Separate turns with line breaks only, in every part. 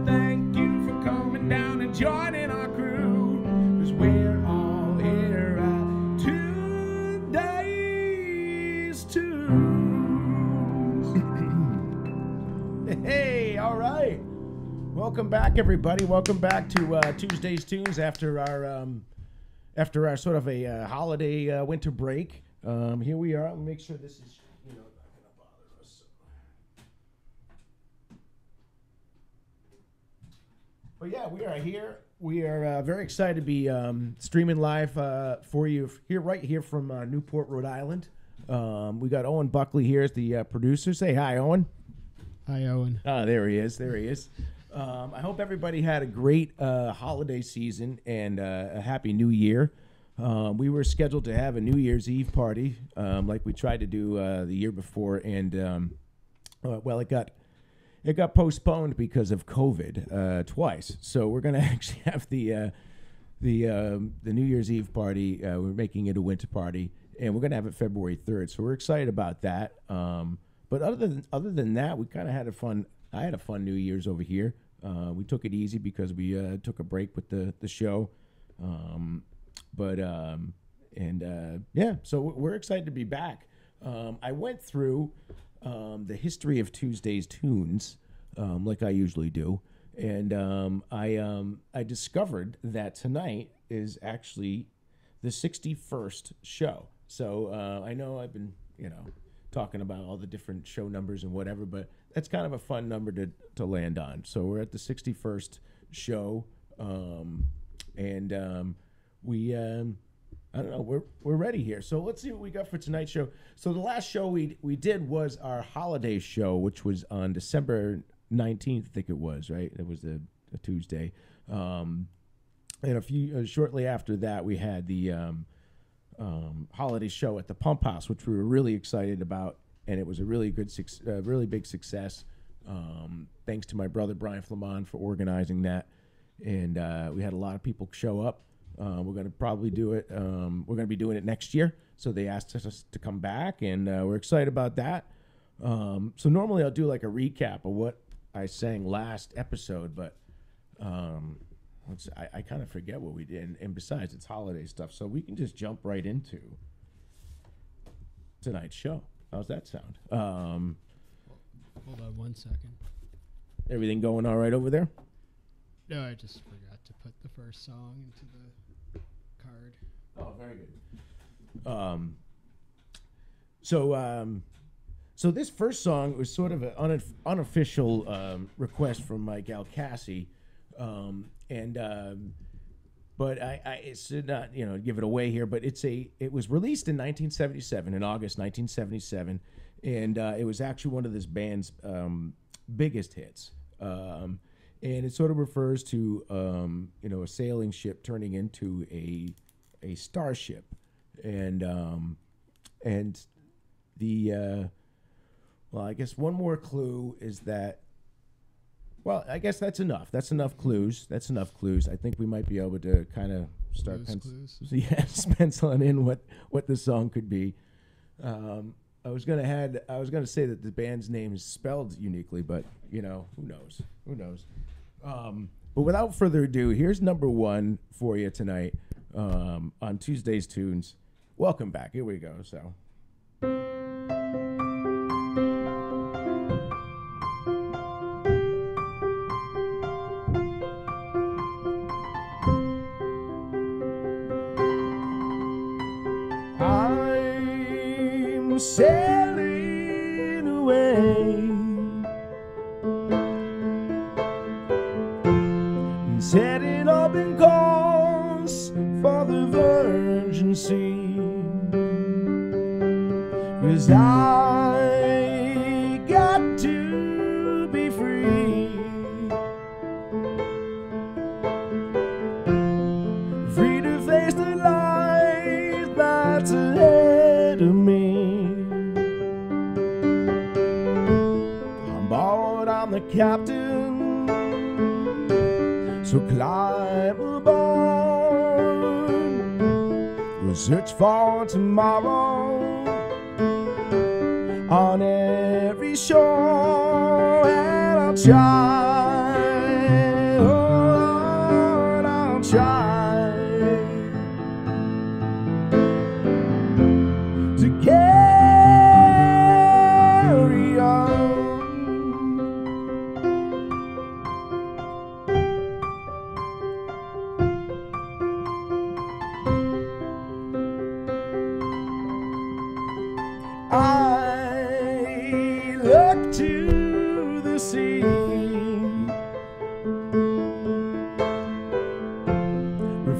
thank you for coming down and joining our crew, 'cause we're all here at today's Tunes. Hey, all right. Welcome back, everybody. Welcome back to Tuesday's Tunes after our sort of a holiday winter break. Here we are. I'll make sure this is not going to bother us. But yeah, we are here. We are very excited to be streaming live for you right here from Newport, Rhode Island. We got Owen Buckley here as the producer. Say hi, Owen.
Hi, Owen.
There he is. There he is. I hope everybody had a great holiday season and a happy New Year. We were scheduled to have a New Year's Eve party, like we tried to do the year before, and well, it got postponed because of COVID twice. So we're going to actually have the New Year's Eve party. We're making it a winter party, and we're going to have it February 3rd. So we're excited about that. But other than that, we kind of had I had a fun New Year's over here. We took it easy because we took a break with the show. Yeah, so we're excited to be back. I went through the history of Tuesday's Tunes, like I usually do, and I discovered that tonight is actually the 61st show. So I know I've been, talking about all the different show numbers and whatever, but that's kind of a fun number to land on. So we're at the 61st show, we I don't know, we're ready here. So let's see what we got for tonight's show. So the last show we did was our holiday show, which was on December 19th, I think it was, right? It was a Tuesday. And a few shortly after that, we had the holiday show at the Pump House, which we were really excited about, and it was a really good, really big success. Thanks to my brother Brian Flamand for organizing that, and we had a lot of people show up. We're going to probably do it. We're going to be doing it next year, so they asked us to come back, and we're excited about that. So normally I'll do like a recap of what I sang last episode, but I kind of forget what we did, and besides, it's holiday stuff, so we can just jump right into tonight's show. How's that sound?
Hold on 1 second.
Everything going all right over there?
No, I just forgot to put the first song into the card.
Oh, very good. So this first song was sort of an unofficial request from my gal Cassie, but I should not give it away here. But it was released in 1977, in August 1977, and it was actually one of this band's biggest hits. And it sort of refers to a sailing ship turning into a starship, and I guess one more clue is that. Well, I guess that's enough. That's enough clues. I think we might be able to kind of start penciling in what the song could be. I was gonna say that the band's name is spelled uniquely, but who knows? But without further ado, here's number one for you tonight on Tuesday's Tunes. Welcome back. Here we go. So. I'm sailing away, setting up in course for the Virgin Sea, 'cause I got to be free, free to face the life that's ahead of me. On board, I'm the captain, so climb aboard. We'll search for tomorrow on every shore, and I'll try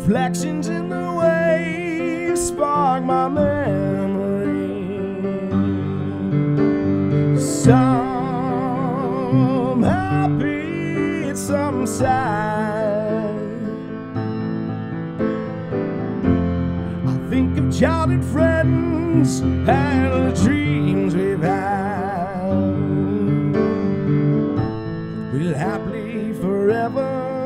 reflections in the waves spark my memory. Some happy, some sad. I think of childhood friends and the dreams we've had. We'll happily forever,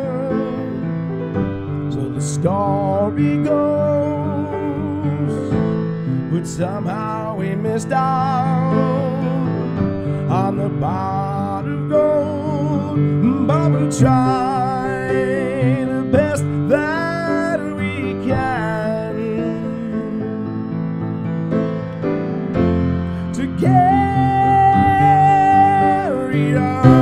so the story goes. But somehow we missed out on the pot of gold. But we'll try the best that we can to carry on.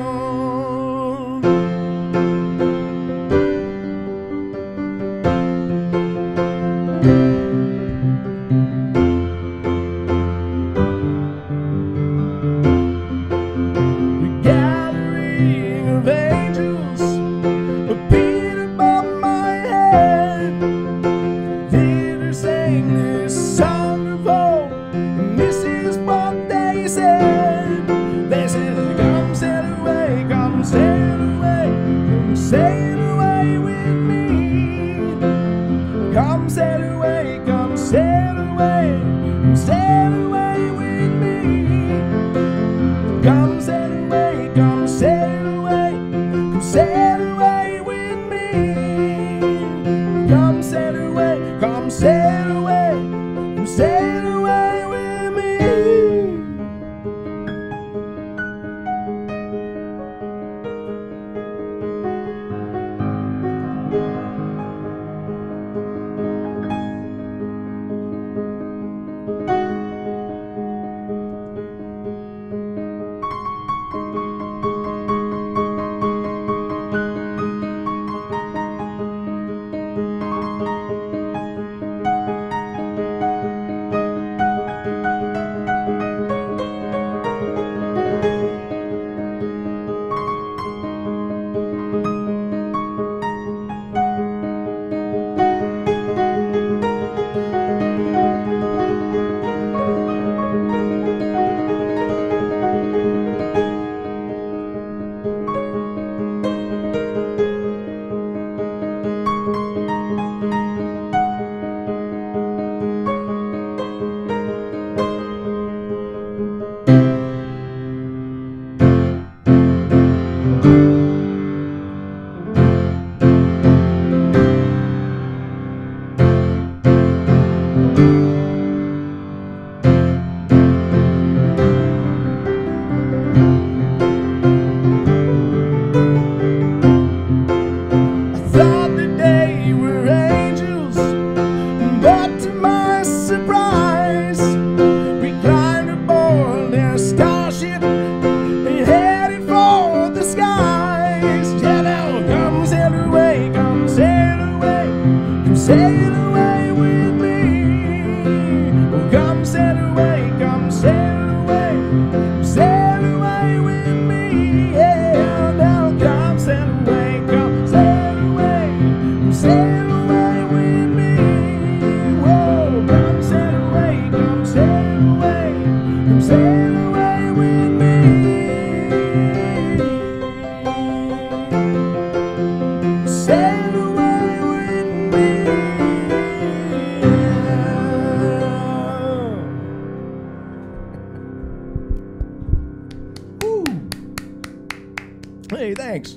Hey, thanks.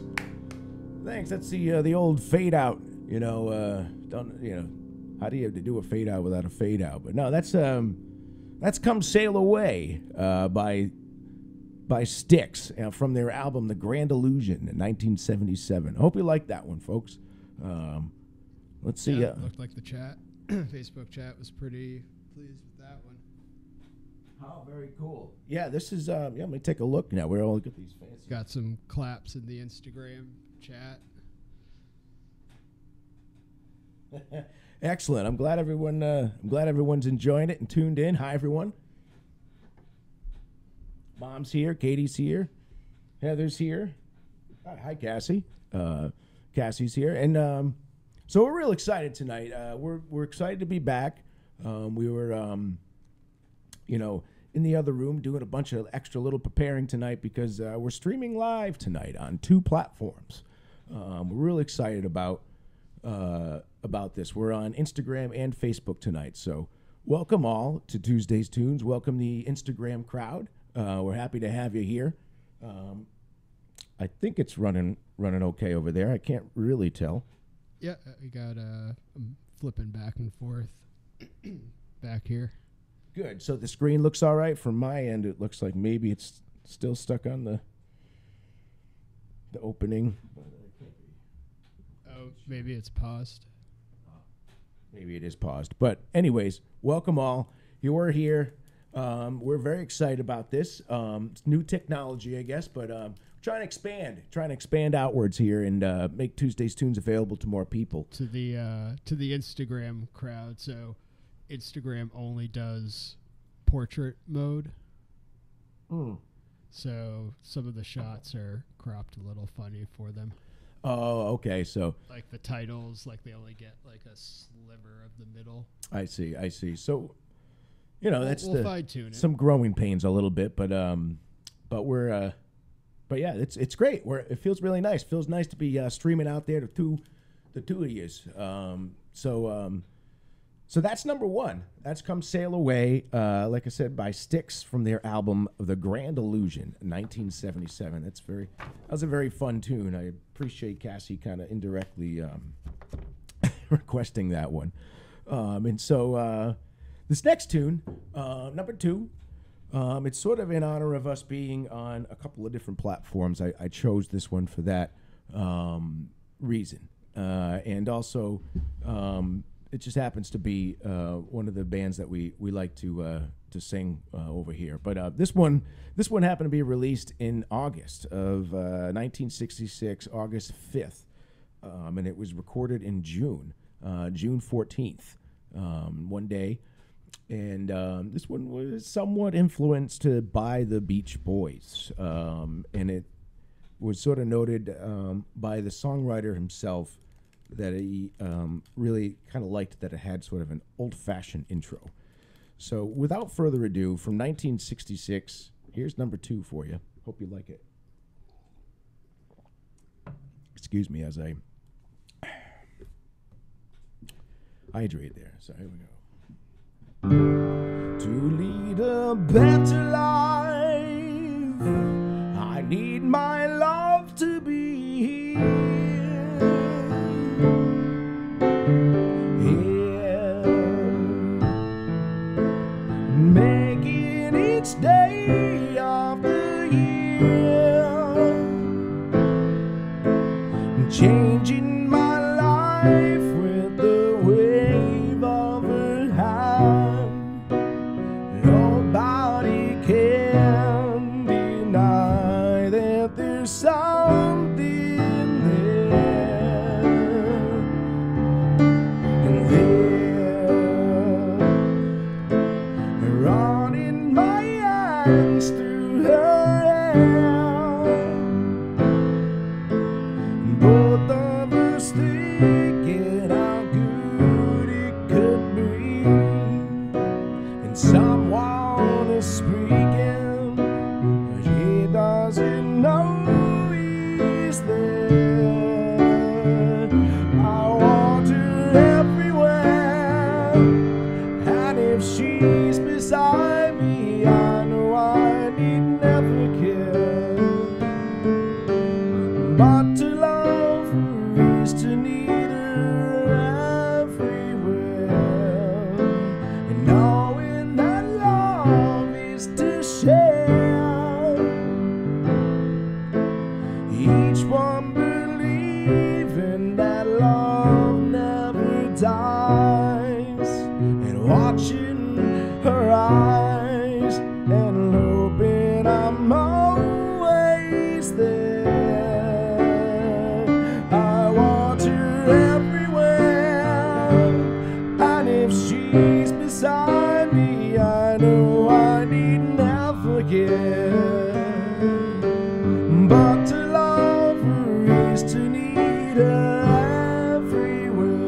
That's the old fade out. How do you do a fade out without a fade out? But no, that's "Come Sail Away" by Styx from their album The Grand Illusion in 1977. I hope you like that one, folks. Let's see.
Yeah, it looked like the chat, Facebook chat was pretty pleased with that one.
Oh, very cool. Yeah, this is. Let me take a look now. We're all look at these fancy.
Got some claps in the Instagram chat.
Excellent. I'm glad everyone's enjoying it and tuned in. Hi, everyone. Mom's here. Katie's here. Heather's here. Hi, Cassie. Cassie's here. And So we're real excited tonight. We're excited to be back. We were, in the other room doing a bunch of extra little preparing tonight because we're streaming live tonight on 2 platforms. We're really excited about this. We're on Instagram and Facebook tonight. So welcome all to Tuesday's Tunes. Welcome the Instagram crowd. We're happy to have you here. I think it's running okay over there. I can't really tell.
Yeah, we got I'm flipping back and forth back here.
Good. So the screen looks all right. From my end, it looks like maybe it's still stuck on the opening.
Oh, maybe it's paused.
Maybe it is paused. But anyways, welcome all. You are here. We're very excited about this. It's new technology, I guess, but trying to expand outwards here and make Tuesday's Tunes available to more people.
To the Instagram crowd. So Instagram only does portrait mode. So some of the shots are cropped a little funny for them.
Oh, okay. So
like the titles, like they only get like a sliver of the middle.
I see. So, that's
we'll fine-tune it.
Some growing pains a little bit, but we're, but yeah, it's great. It feels really nice. Feels nice to be streaming out there to the two of you. So that's number 1. That's Come Sail Away, like I said, by Styx from their album The Grand Illusion, 1977. That was a very fun tune. I appreciate Cassie kind of indirectly requesting that one. And so this next tune, number 2, it's sort of in honor of us being on a couple of different platforms. I chose this one for that reason. And also, it just happens to be one of the bands that we like to sing over here. But this one happened to be released in August of 1966, August 5th. And it was recorded in June 14th, one day. And this one was somewhat influenced by the Beach Boys. And it was sort of noted by the songwriter himself that he really kind of liked that it had sort of an old-fashioned intro. So without further ado, from 1966, here's number 2 for you. Hope you like it. Excuse me as I hydrate there. So here we go. To lead a better life, I need my love to be here, making each day of the year, changing my life with the wave of her hand. Nobody can deny that there's something there, and there, running my hands through her hair, both of us thinking how good it could be, and someone is speaking, but he doesn't know he's there. I want her everywhere, and if she's beside me, I know I need never care. But to love her is to need her everywhere, and knowing that love is to share. Each one believing that love never dies, and watching her eyes and hoping I'm always there. I want her everywhere, and if she's beside me, I know I need never care. But to love her is to need her everywhere.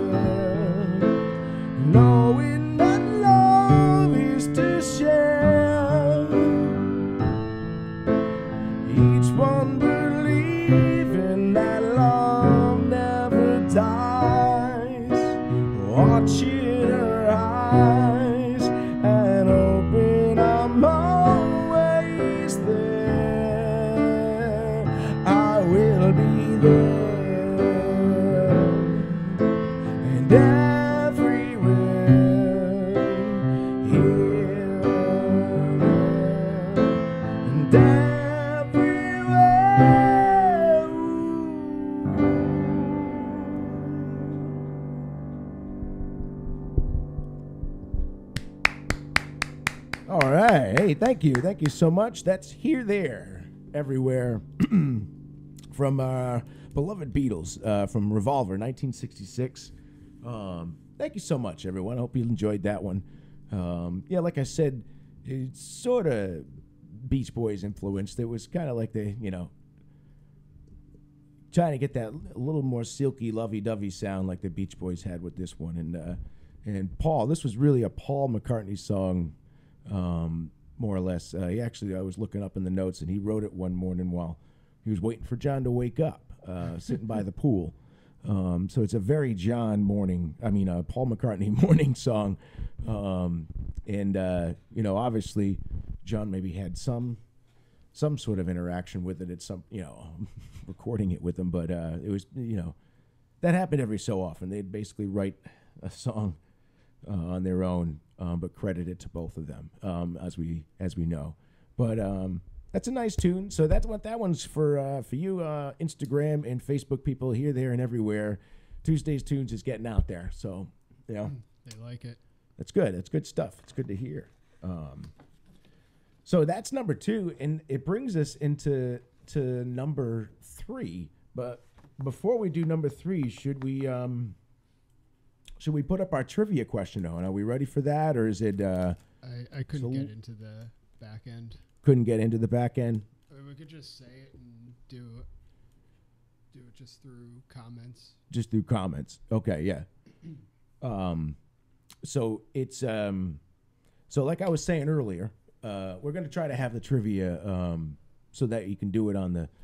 All right. Hey, thank you. Thank you so much. That's Here, There, Everywhere from our beloved Beatles from Revolver, 1966. Thank you so much, everyone. I hope you enjoyed that one. Yeah, like I said, it's sort of Beach Boys influenced. It was kind of like they, trying to get that a little more silky, lovey-dovey sound like the Beach Boys had with this one. And Paul, this was really a Paul McCartney song, more or less. I was looking up in the notes, and he wrote it one morning while he was waiting for John to wake up, sitting by the pool. So it's a very Paul McCartney morning song. Obviously, John maybe had some sort of interaction with it at some, recording it with him. But it was, that happened every so often. They'd basically write a song on their own, but credit it to both of them, as we know. But that's a nice tune. So that's what that one's for you, Instagram and Facebook people here, there, and everywhere. Tuesday's Tunes is getting out there. So,
They like it.
That's good. That's good stuff. It's good to hear. So that's number 2, and it brings us into number 3. But before we do number 3, should we put up our trivia question, Owen? Are we ready for that, or is it?
I couldn't get into the back end.
Couldn't get into the back end.
We could just say it and do it just through comments.
Just through comments. Okay, yeah. So it's so like I was saying earlier, we're going to try to have the trivia so that you can do it on the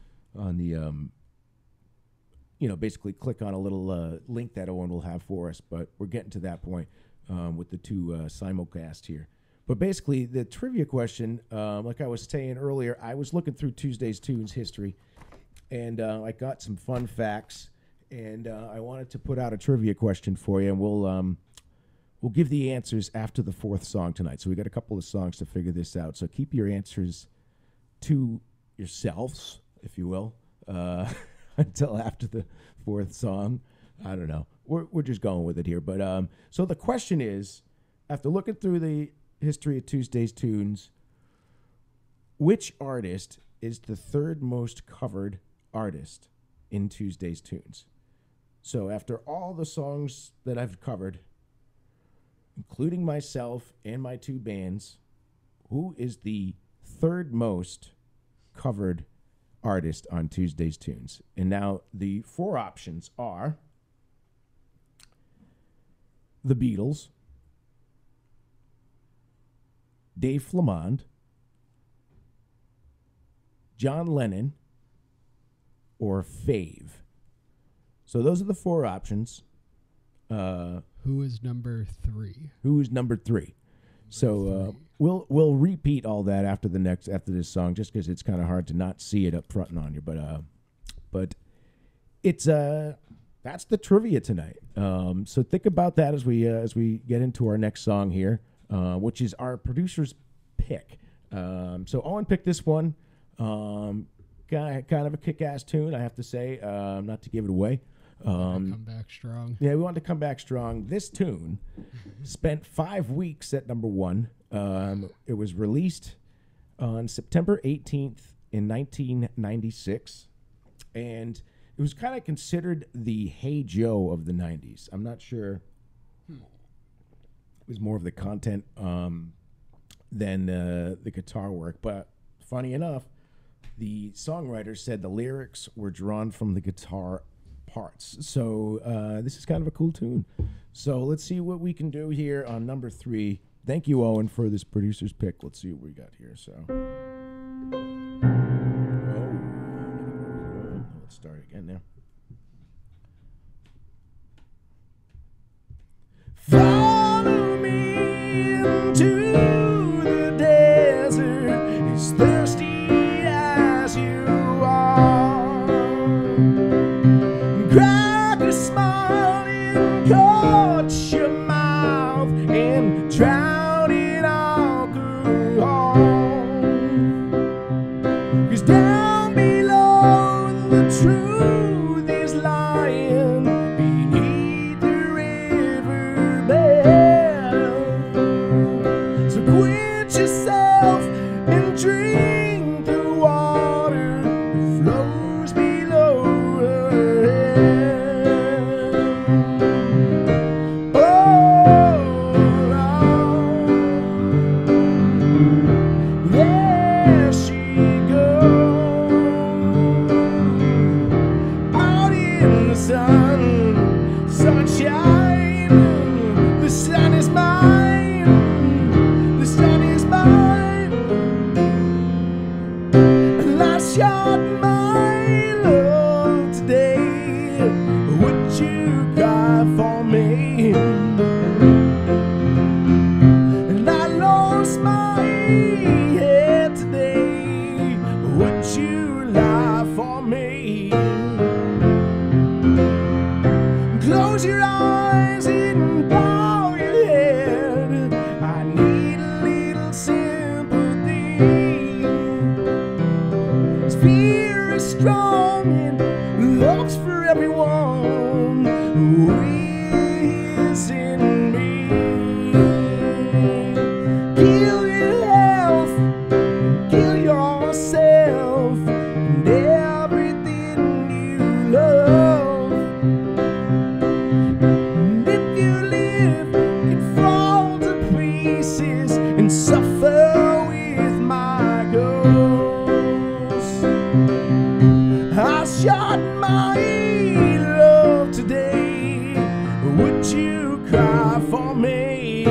basically click on a little link that Owen will have for us. But we're getting to that point with the 2 simulcast here. But basically, the trivia question, like I was saying earlier, I was looking through Tuesday's Tunes history, and I got some fun facts, and I wanted to put out a trivia question for you, and we'll give the answers after the 4th song tonight. So we got a couple of songs to figure this out. So keep your answers to yourselves, if you will, until after the 4th song. I don't know. We're just going with it here. But so the question is, after looking through the history of Tuesday's Tunes, which artist is the 3rd most covered artist in Tuesday's Tunes? So after all the songs that I've covered, including myself and my 2 bands, who is the 3rd most covered artist on Tuesday's Tunes? And now the 4 options are the Beatles, Dave Flamond, John Lennon, or Fave. So those are the 4 options.
Who is number 3?
Who's number 3? So we'll repeat all that after this song, just because it's kind of hard to not see it up front on you. But it's that's the trivia tonight. So think about that as we get into our next song here, which is our producer's pick. So Owen picked this one. Kind of a kick-ass tune, I have to say, not to give it away.
Come back strong.
Yeah, we wanted to come back strong. This tune spent 5 weeks at number 1. It was released on September 18th in 1996, and it was kind of considered the Hey Joe of the 90s. I'm not sure. It was more of the content than the guitar work, but funny enough, the songwriter said the lyrics were drawn from the guitar parts. So this is kind of a cool tune. So let's see what we can do here on number 3. Thank you, Owen, for this producer's pick. Let's see what we got here. So, let's start again now. Follow me into the desert, as thirsty as you are. Crack a smile and cut your mouth and drown in alcohol. 'Cause down below the truth is lying beneath the riverbed. So quit your sun, sunshine. The sun is mine, the sun is mine. And I shot my love today. Would you cry for me? And I lost my head today. Would you lie for me? Close your eyes and bow your head. I need a little sympathy. This fear is strong and love's for everyone who is in me. Kill your health, kill yourself, and everything you love. And if you live, you fall to pieces and suffer with my ghost. I shot my love today. Would you cry for me?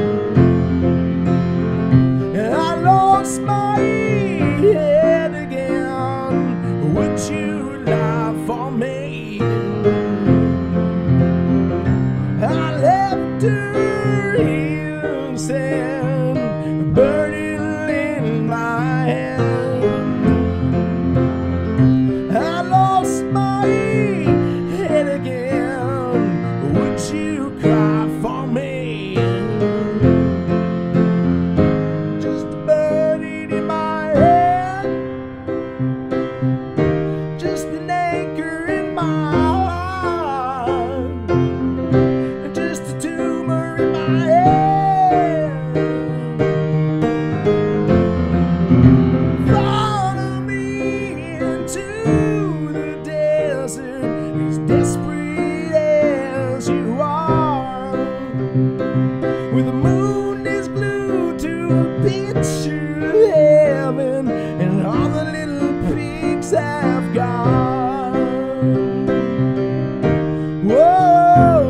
And I lost my head again. Would you lie for me? I left her in sand, burning in my hand. I lost my head again. Would you cry for me? Just a burning in my hand, just an anchor in my heart, just a tumor in my head. Follow me into the desert, as desperate as you are, where the moon is glued to a picture of heaven, and all the little pigs have gone. Whoa,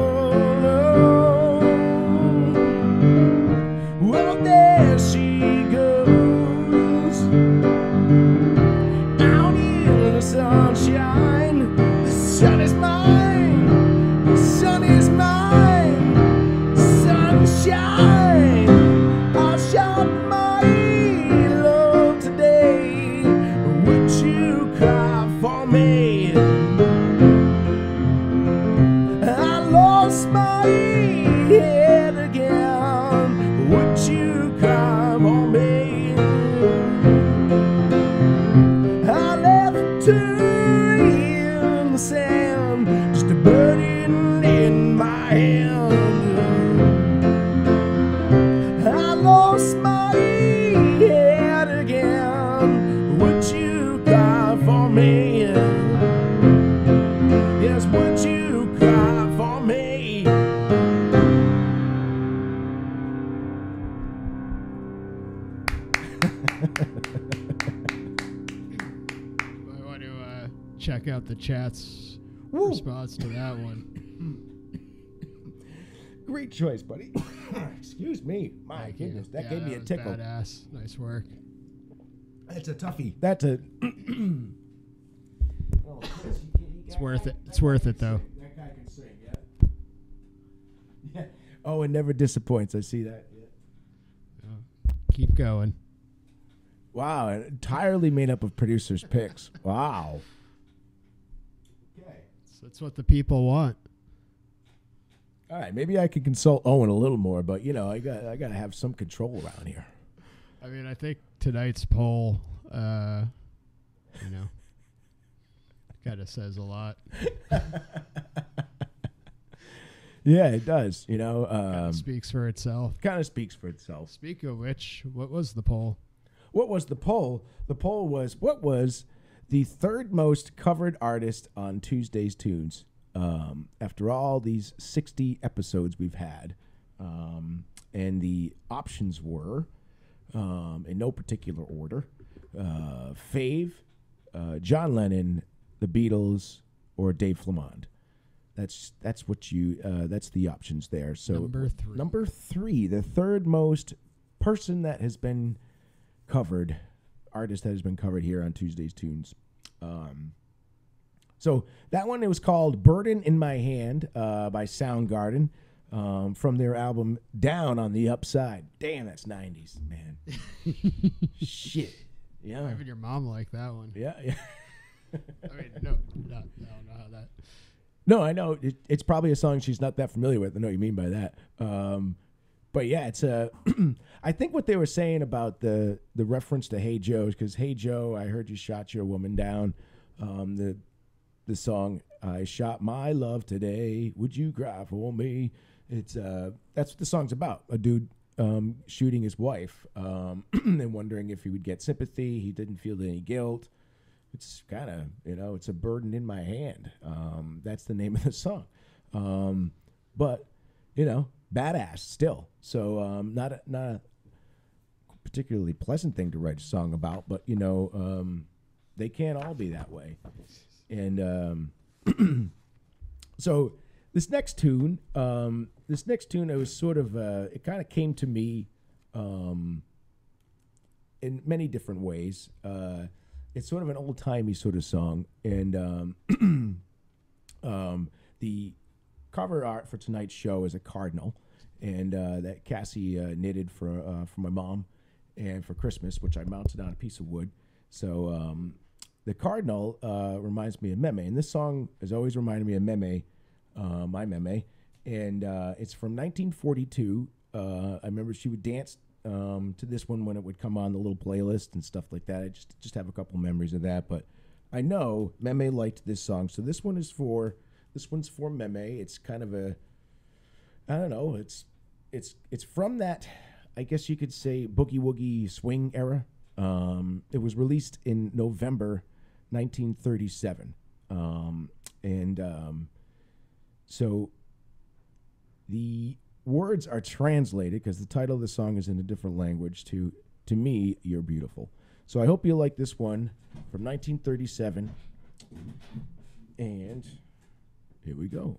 well, there she goes, out in the sunshine. The sun is mine, the sun is mine, sunshine. I shot my love today. Would you cry for me? I lost my head again. Would you cry for me? I left her in the sand, just a burden in my hand. I lost my head again. Would you cry for me? Yes, would you cry for me?
I want to check out the chat's
Woo.
response to that one.
Great choice, buddy. Excuse me. My
Thank you.
goodness, that
Yeah,
gave me a
was
tickle.
Badass. Nice work.
That's a toughie. That's a.
It's worth it. It's worth it, though.
That guy can sing, yeah. Yeah. Oh, it never disappoints. I see that. Yeah.
Keep going.
Wow, entirely made up of producers' picks. Wow. Okay.
That's what the people want.
All right, maybe I could consult Owen a little more, but you know, I got to have some control around here.
I mean, I think tonight's poll, kind of says a lot.
Yeah, it does. You know,
Speaks for itself.
kind of speaks for itself.
Speaking of which, what was the poll?
What was the poll? The poll was, what was the third most covered artist on Tuesday's Tunes? After all these 60 episodes we've had, and the options were, in no particular order, Fave, John Lennon, the Beatles, or Dave Flamond. That's what you. That's the options there. So
Number
3, the third most person that has been covered, artist that has been covered here on Tuesday's Tunes. So that one, it was called "Burden in My Hand" by Soundgarden, from their album "Down on the Upside." Damn, that's 90s, man. Shit. Yeah.
Even your mom liked that one.
Yeah.
I mean, no, I don't know how that.
No, I know it's probably a song she's not that familiar with. I know what you mean by that. But yeah, it's I think what they were saying about the reference to "Hey Joe" is because "Hey Joe, I heard you shot your woman down." The song "I shot my love today. Would you cry for me?" It's that's what the song's about. A dude shooting his wife and wondering if he would get sympathy. He didn't feel any guilt. It's kind of, it's a burden in my hand. That's the name of the song. But, badass still. So not a particularly pleasant thing to write a song about, but, they can't all be that way. And so this next tune, it was sort of, it kind of came to me in many different ways. It's sort of an old-timey sort of song, and the cover art for tonight's show is a cardinal, and that Cassie knitted for my mom, and for Christmas, which I mounted on a piece of wood. So the cardinal reminds me of Meme, and this song has always reminded me of Meme, my Meme, and it's from 1942. I remember she would dance to this one when it would come on the little playlist and stuff like that. I just have a couple memories of that, but I know Meme liked this song, so this one's for Meme. It's kind of a, I don't know, it's from that, I guess you could say, boogie woogie swing era. It was released in November 1937, so the words are translated, because the title of the song is in a different language, to me, "You're Beautiful." So I hope you like this one from 1937. And here we go.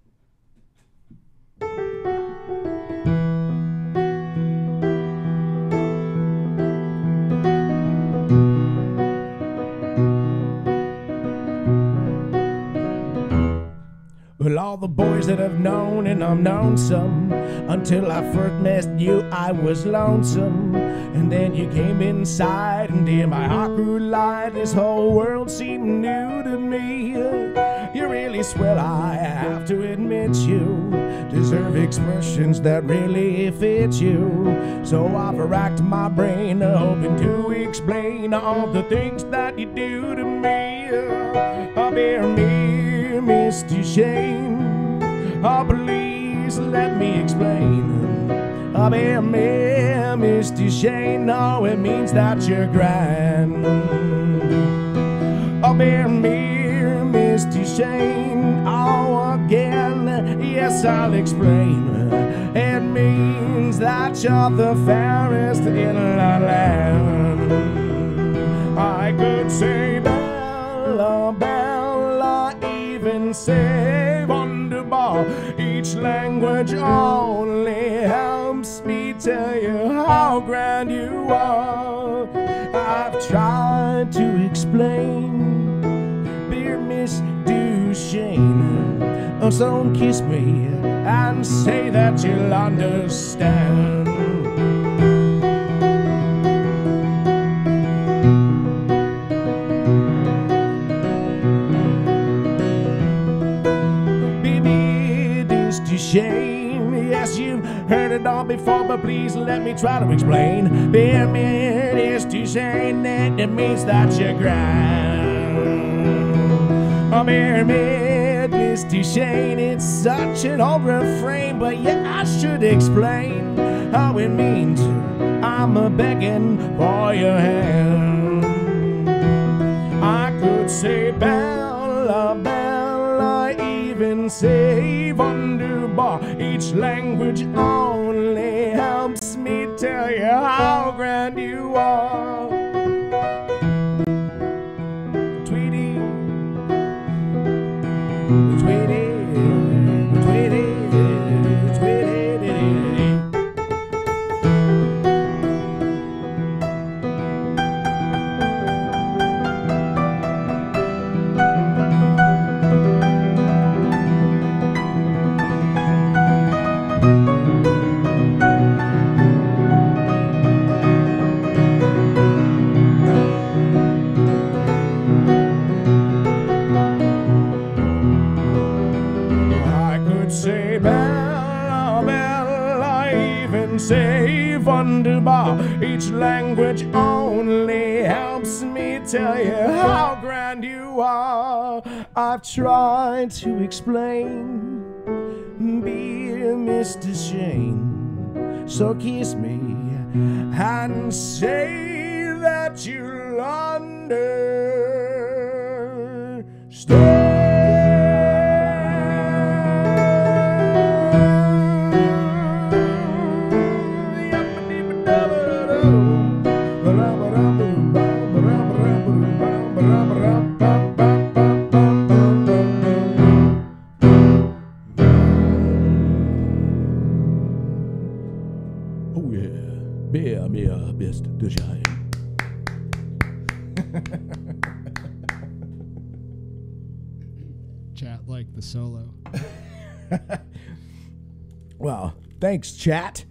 Well, all the boys that I've known, and I've known some, until I first met you, I was lonesome. And then you came inside, and dear, my heart grew light. This whole world seemed new to me. You're really swell, I have to admit. You deserve expressions that really fit you. So I've racked my brain, hoping to explain all the things that you do to me. Bear me, Mr. Shame. Oh, please let me explain. Bear me, Mr. Shane. No, it means that you're grand. Bear me, Mr. Shane. Oh, again, yes, I'll explain. It means that you're the fairest in the land. I could say Bella, Bella, even say wonderbar. Each language only helps me tell you how grand you are. I've tried to explain, dear Miss Duchesne. Oh, so kiss me and say that you'll understand. Shame. Yes, you've heard it all before, but please let me try to explain. Bear me, it is to say that it means that you're grand. Oh, bear me, it is to say it's such an old refrain, but yeah, I should explain how it means I'm a begging for your hand. I could say Bella, Bella, even say wonderbar. Each language only helps me tell you how grand you are. Tweety, Tweety, I could say Bella, Bella, even say wunderbar. Each language only helps me tell you how grand you are. I've tried to explain, dear Mr. Shane. So kiss me and say that you'll Oh yeah, bear me a best to shine.
Chat like the solo.
Well, thanks, chat.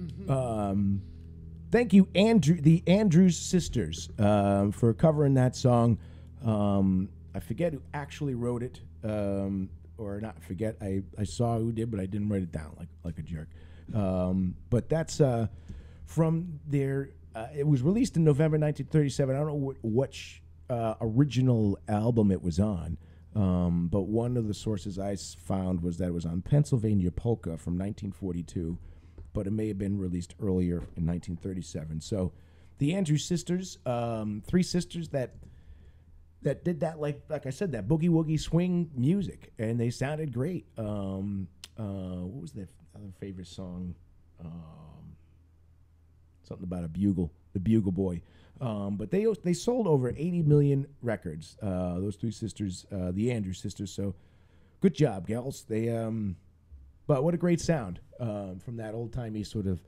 Thank you, Andrew, the Andrews Sisters, for covering that song. I forget who actually wrote it, or not forget. I saw who did, but I didn't write it down like a jerk. But that's from their. It was released in November 1937. I don't know which original album it was on. But one of the sources I found was that it was on Pennsylvania Polka from 1942, but it may have been released earlier in 1937. So the Andrews Sisters, three sisters that did that, like I said, that boogie woogie swing music, and they sounded great. What was their other favorite song? Something about a bugle, the Bugle Boy. But they sold over 80 million records. Those three sisters, the Andrews Sisters. So good job, gals. They but what a great sound from that old timey sort of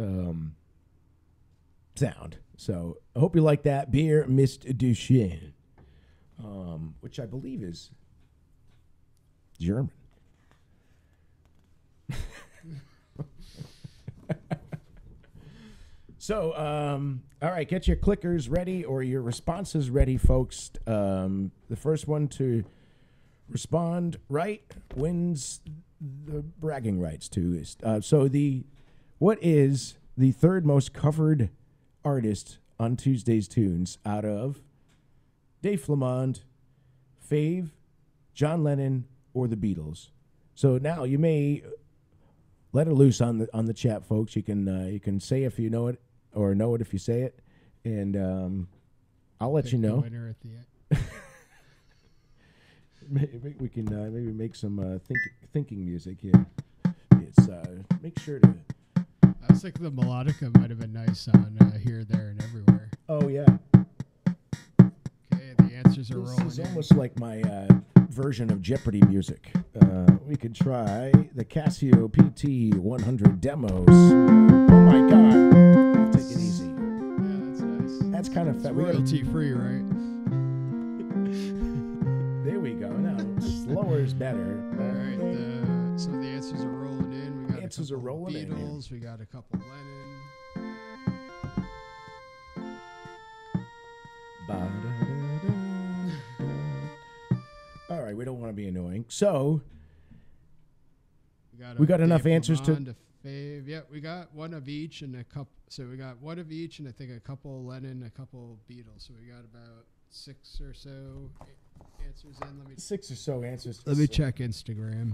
sound. So I hope you like that. Beer Mist du Chien, which I believe is German. So, all right, get your clickers ready or your responses ready, folks. The first one to respond right wins the bragging rights to. What is the third most covered artist on Tuesday's Tunes out of Dave Flamond, Fave, John Lennon, or the Beatles? So now you may let it loose on the chat, folks. You can say if you know it or know it if you say it, and I'll let you know.
The winner at the end.
Maybe we can maybe make some thinking music here. It's make sure to.
I was thinking the melodica might have been nice on Here, There, and Everywhere.
Oh yeah.
Okay, the answers are rolling.
This is almost like my version of Jeopardy music. We could try the Casio PT 100 demos. Oh my God! Take it easy.
Yeah, that's nice.
That's kind of
It's royalty free, right?
There we go. Now slower is better.
All right. So the answers are rolling in. We got
Answers
a
are
couple
rolling in,
Beatles. We got a couple Lennon.
All right, we don't want to be annoying. So
We got
enough
Dave
answers to.
Lamond, a Fave. Yeah, we got one of each and a couple. So we got one of each and I think a couple Lennon, a couple Beatles. So we got about 6 or so answers in. Let me
6 or so answers.
Let me check Instagram.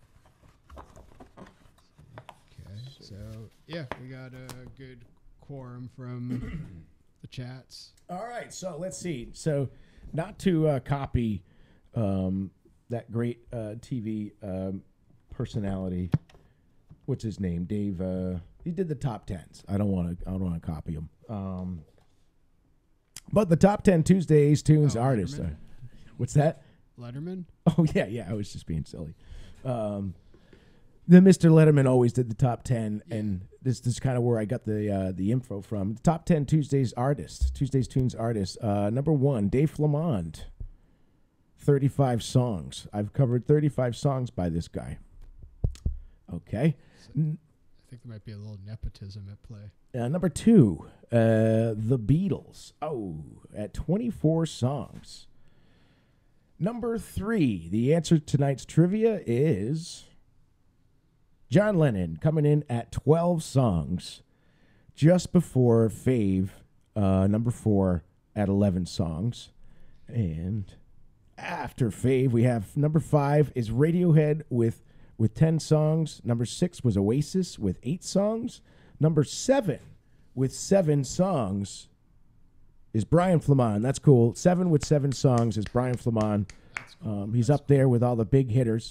Okay, so yeah, we got a good quorum from the chats.
All right, so let's see. So, not to copy that great TV personality. What's his name? Dave. He did the top 10s. I don't want to copy him. But the top 10 Tuesdays Tunes artists.
Letterman?
What's that?
Letterman?
Oh yeah. I was just being silly. The Mr. Letterman always did the top 10, and this is kind of where I got the info from. The top 10 Tuesdays Tunes artists. Number 1, Dave Flamond. 35 songs. I've covered 35 songs by this guy. Okay.
I think there might be a little nepotism at play.
Number 2, The Beatles. Oh, at 24 songs. Number 3, the answer to tonight's trivia is John Lennon coming in at 12 songs, just before Fave, number 4, at 11 songs. And after Fave, we have number 5 is Radiohead with 10 songs. Number 6 was Oasis with 8 songs. Number 7 with 7 songs is Brian Flamond. That's cool. 7 with 7 songs is Brian Flamond. He's up there with all the big hitters.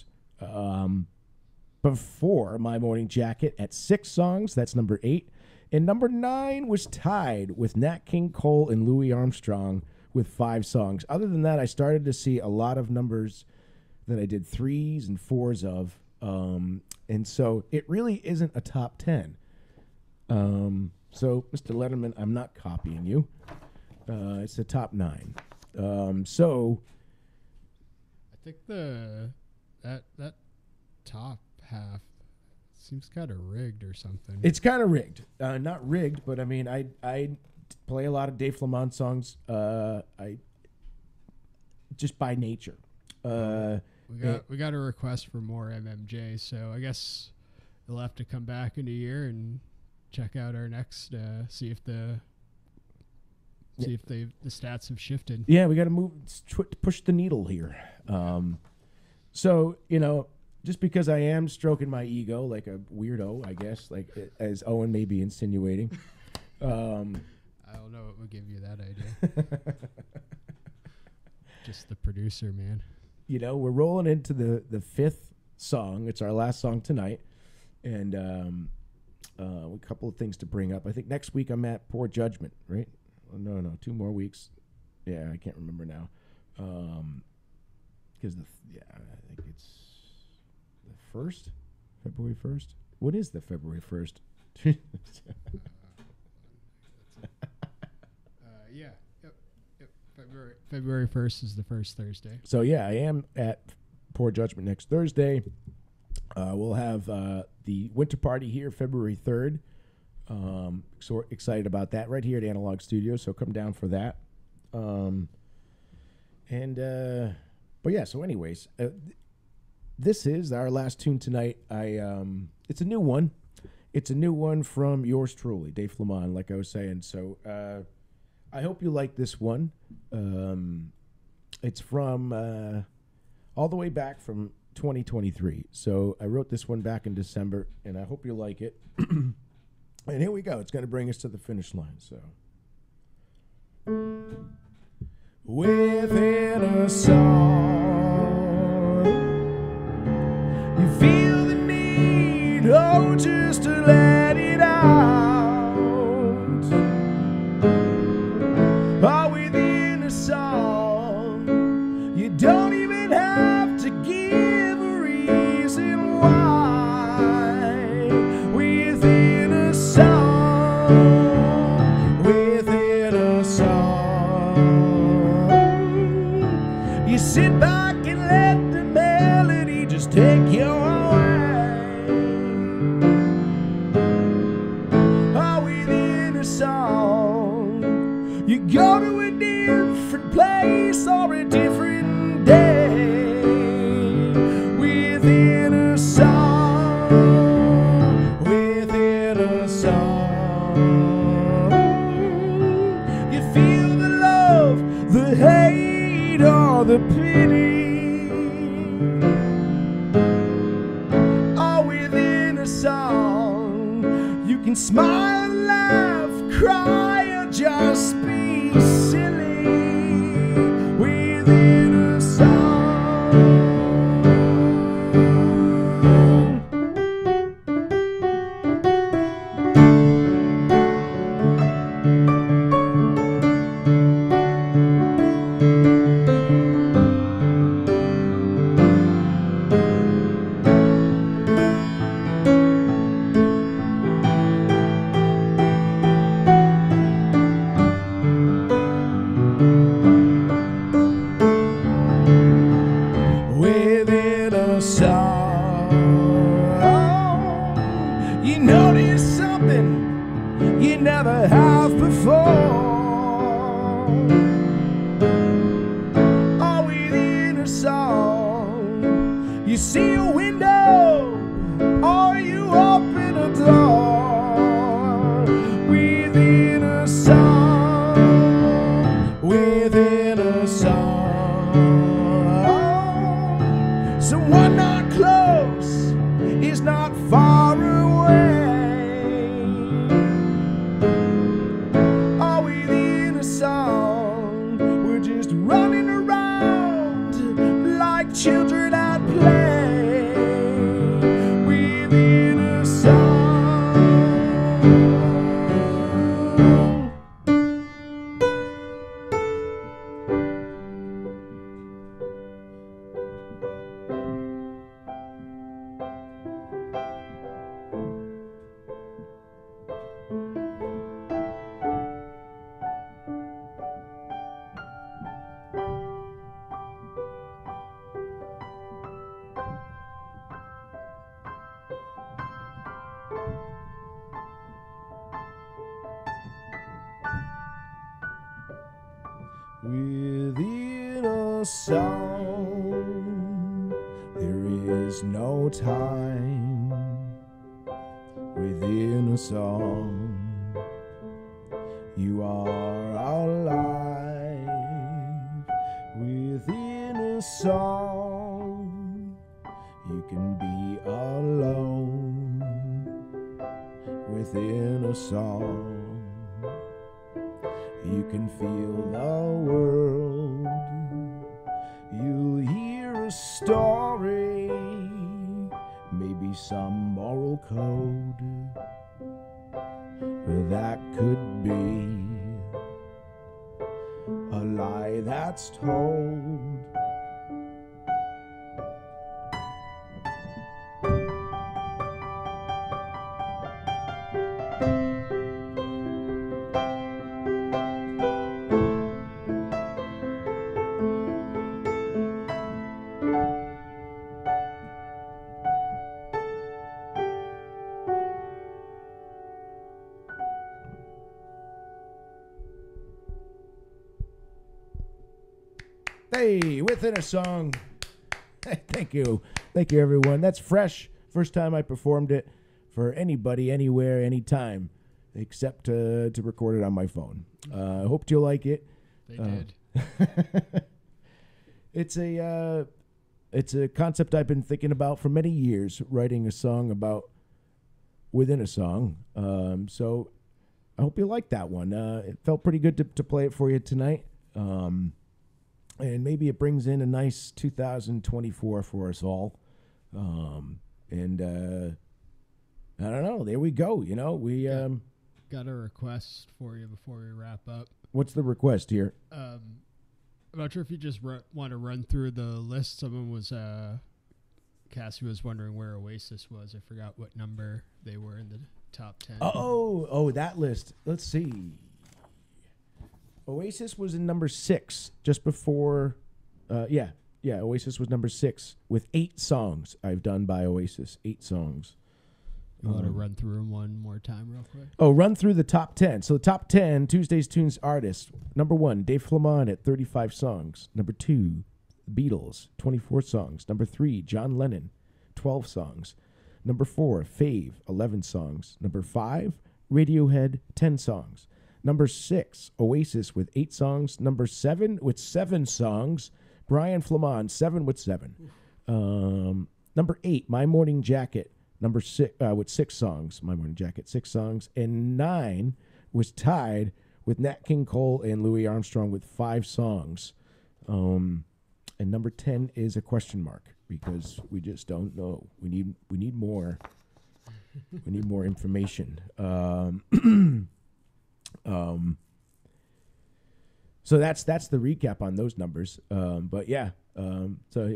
Before My Morning Jacket at 6 songs. That's number 8. And number 9 was tied with Nat King Cole and Louis Armstrong with 5 songs. Other than that, I started to see a lot of numbers that I did 3s and 4s of. And so it really isn't a top 10. So, Mr. Letterman, I'm not copying you. It's the top 9. So
I think that top half seems kind of rigged or something.
it's kind of rigged. Not rigged, but I mean, I play a lot of Dave Flamond songs. I just by nature.
We got a request for more MMJ, so I guess you'll have to come back in a year and check out our next. See if the stats have shifted.
Yeah, we got to push the needle here. So, just because I am stroking my ego like a weirdo, I guess, like as Owen may be insinuating.
I don't know what would give you that idea. Just the producer, man.
We're rolling into the 5th song. It's our last song tonight. And a couple of things to bring up. I think next week I'm at Poor Judgment, right? Oh, no, 2 more weeks. Yeah, I can't remember now. Because I think it's the 1st, February 1st. What is the February 1st?
Yeah. Yep. February 1st is the first Thursday.
So yeah, I am at Poor Judgment next Thursday. We'll have the winter party here February 3rd. So excited about that right here at Analog Studios. So come down for that. But yeah. So anyways, this is our last tune tonight. It's a new one. It's a new one from yours truly, Dave Flamond, like I was saying. So I hope you like this one. It's from all the way back from 2023. So I wrote this one back in December, and I hope you like it. And here we go. It's going to bring us to the finish line. So, within a song, you feel the need, just to let it out. Or within a song, you don't even have to give a reason why. Within a song, within a song, you sit back and let the melody just take you away. Or within a song, you go to a different place or a different day. Within a song, within a song, you feel the love, the hate, or the pity. Or within a song, you can smile, laugh, cry, or just be silly. Within a song. You notice something you never have before. All within a song. You see a window, or you open a door. Within a song, within a song. Someone not close is not far away. All within a song. We're just running around like children at play. Within a song. Within a song, there is no time. Within a song, you are alive. Within a song, you can be alone. Within a song, you can feel the world. You'll hear a story, maybe some moral code. But that could be a lie that's told. Hey, within a song. Thank you. Thank you, everyone. That's fresh. First time I performed it for anybody, anywhere, anytime, except to record it on my phone. I hope you'll like it.
They did.
It's a concept I've been thinking about for many years, writing a song about within a song. So I hope you like that one. It felt pretty good to play it for you tonight. And maybe it brings in a nice 2024 for us all. I don't know. There we go. You know, we
Got a request for you before we wrap up.
What's the request here?
I'm not sure if you just want to run through the list. Someone was, Cassie was wondering where Oasis was. I forgot what number they were in the top 10.
Oh, that list. Let's see. Oasis was in number 6, just before. Yeah. Oasis was number 6 with 8 songs I've done by Oasis. 8 songs.
You want to run through them one more time, real quick?
Oh, run through the top 10. So the top 10 Tuesday's Tunes artists. Number 1, Dave Flamand at 35 songs. Number 2, Beatles, 24 songs. Number 3, John Lennon, 12 songs. Number 4, Fave, 11 songs. Number 5, Radiohead, 10 songs. Number 6, Oasis with 8 songs. Number 7 with 7 songs, Brian Flamand, 7 with 7. Number 8, My Morning Jacket, number 6 with 6 songs. My Morning Jacket, 6 songs. And 9 was tied with Nat King Cole and Louis Armstrong with 5 songs. And number 10 is a question mark because we just don't know. We need more. We need more information. So that's the recap on those numbers. But yeah, so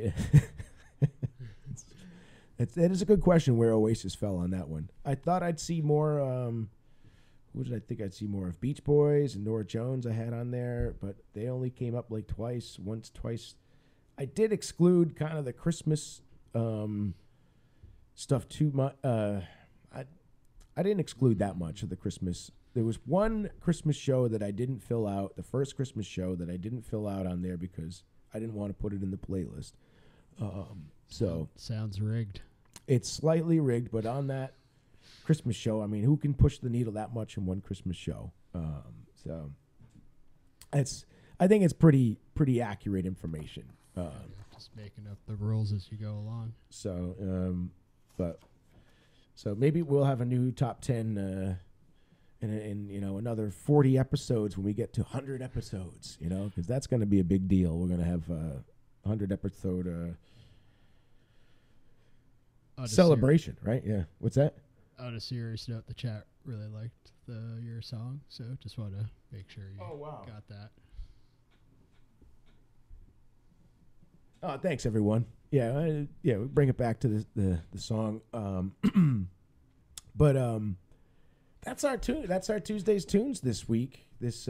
that is a good question where Oasis fell on that one. I thought I'd see more. Who did I think I'd see more of? Beach Boys and Norah Jones I had on there, but they only came up like twice. I did exclude kind of the Christmas stuff too much. I didn't exclude that much of the Christmas. There was one Christmas show that I didn't fill out, the first Christmas show that I didn't fill out on there because I didn't want to put it in the playlist. So
sounds rigged.
it's slightly rigged, but on that Christmas show, I mean, who can push the needle that much in one Christmas show? So I think it's pretty accurate information.
Just making up the rules as you go along.
So maybe we'll have a new top 10 in another 40 episodes when we get to 100 episodes, because that's going to be a big deal. We're going to have a 100 episode celebration, right? Yeah. What's that?
On a serious note, the chat really liked your song, so just want to make sure you got that.
Oh, thanks everyone. Yeah, we bring it back to the song. But that's our tune. That's our Tuesday's tunes this week. This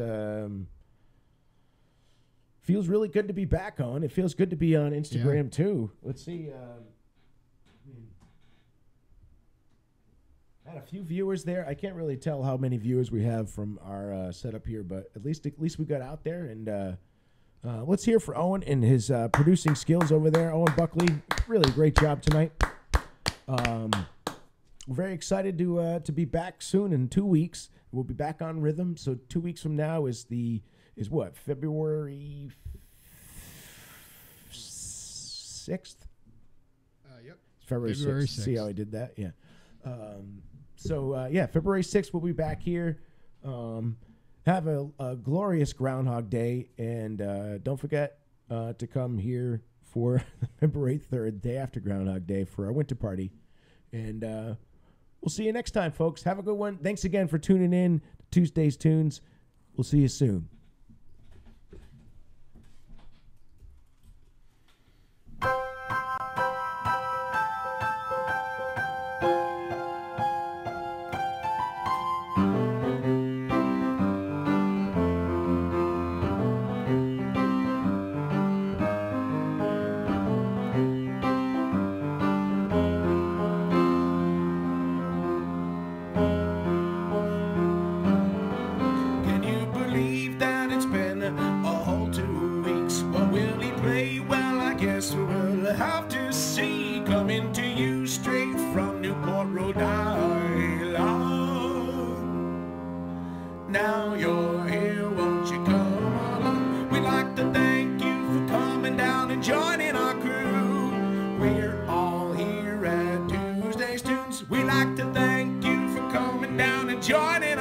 feels really good to be back on. It feels good to be on Instagram too. Let's see. Had a few viewers there. I can't really tell how many viewers we have from our setup here, but at least we got out there. And let's hear for Owen and his producing skills over there. Owen Buckley, really great job tonight. We're very excited to be back soon in 2 weeks. We'll be back on rhythm. So 2 weeks from now is what, February 6th?
Yep.
It's February 6th. See how I did that? Yeah. February 6th we'll be back here. Have a glorious Groundhog Day, and don't forget to come here for February 3rd, day after Groundhog Day, for our winter party. And we'll see you next time, folks. Have a good one. Thanks again for tuning in to Tuesday's Tunes. We'll see you soon.
Now you're here, won't you come along? We'd like to thank you for coming down and joining our crew. We're all here at Tuesday's Tunes. We'd like to thank you for coming down and joining